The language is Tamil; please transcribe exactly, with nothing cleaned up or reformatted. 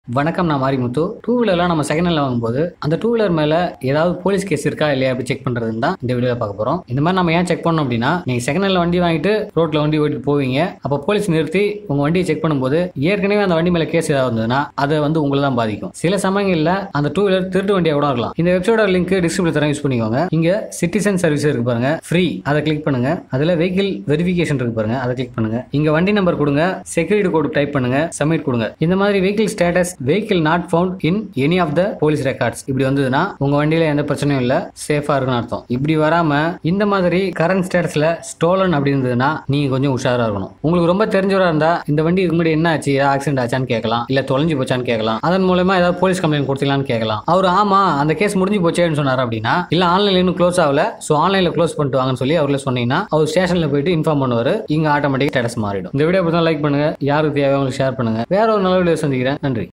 வணக்கம், நான் மாரிமுத்து. டூ வீலர்லாம் நம்ம செகண்ட் ஹேண்ட்ல வாங்கும்போது அந்த டூ வீலர் மேல ஏதாவது போலீஸ் கேஸ் இருக்கா இல்லையா அப்படி செக் பண்றதுன்னு தான் இந்த வீடியோல பார்க்க போறோம். இந்த மாதிரி நம்ம ஏன் செக் பண்ணோம் அப்படின்னா, நீங்க செகண்ட் ஹேண்ட்ல வண்டி வாங்கிட்டு ரோட்ல வண்டி ஓட்டிட்டு போவீங்க. அப்போ போலீஸ் நிறுத்தி உங்க வண்டியை செக் பண்ணும்போது ஏற்கனவே அந்த வண்டி மேல கேஸ் ஏதாவது இருந்ததுன்னா அதை வந்து உங்களை தான் பாதிக்கும். சில சமயங்கள்ல அந்த டூ வீலர் திருட்டு வண்டியா கூட இருக்கலாம். இந்த வெப்சைட்டோட லிங்க் டிஸ்கிரிப்ஷன்ல தரேன், யூஸ் பண்ணிக்கோங்க. இங்க சிட்டிசன் சர்வீஸ் இருக்கு பாருங்க, ஃப்ரீ, அதை கிளிக் பண்ணுங்க. அதுல வெஹிக்கிள் வெரிஃபிகேஷன் இருக்கு பாருங்க, அதை கிளிக் பண்ணுங்க. இங்க வண்டி நம்பர் கொடுங்க, செக்யூரிட்டி கோட் டைப் பண்ணுங்க, சப்மிட் கொடுங்க. இந்த மாதிரி vehicle status vehicle not found in any of the police records இப்படி வந்ததுன்னா உங்க வண்டியில எந்த பிரச்சனையும் இல்ல, சேஃபா இருக்குன்னு அர்த்தம். இப்படி வராம இந்த மாதிரி கரண்ட் ஸ்டேட்டஸ்ல ஸ்டோலன் அப்படி இருந்ததுன்னா நீங்க கொஞ்சம் உஷாரா இருக்கணும். உங்களுக்கு ரொம்ப தெரிஞ்சவரா இருந்தா இந்த வண்டி இதுக்கு முன்னாடி என்ன ஆச்சு, ஆக்சிடென்ட் ஆச்சான்னு கேட்கலாம், இல்ல தொலைஞ்சு போச்சான்னு கேட்கலாம். அதன் மூலமா ஏதாவது போலீஸ் கம்ப்ளைண்ட் கொடுத்தீங்களான்னு கேட்கலாம். அவர் ஆமா அந்த கேஸ் முடிஞ்சு போச்சேன்னு சொன்னார் அப்படின்னா, இல்ல ஆன்லைன்ல இன்னும் க்ளோஸ் ஆகல, சோ ஆன்லைன்ல க்ளோஸ் பண்ணிட்டு வாங்கன்னு சொல்லி அவர்ல சொன்னீங்கன்னா அவர் ஸ்டேஷன்ல போயிட்டு இன்ஃபார்ம் பண்ணுவாரு. இங்க ஆட்டோமேட்டிக் ஸ்டேட்டஸ் மாறிடும். இந்த வீடியோ பிடிச்சா லைக் பண்ணுங்க, யாருக்கு தேவை அவங்களுக்கு ஷேர் பண்ணுங்க. வேற ஒரு நல்ல வீடியோ சந்திக்கிறேன். நன்றி.